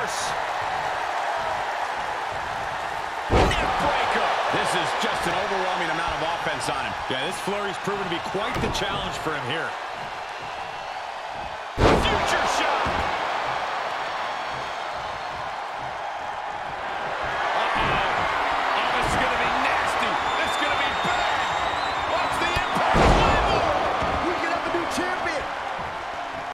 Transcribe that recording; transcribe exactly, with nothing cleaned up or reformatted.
reverse. Neckbreaker. This is just an overwhelming amount of offense on him. Yeah, this flurry's proven to be quite the challenge for him here.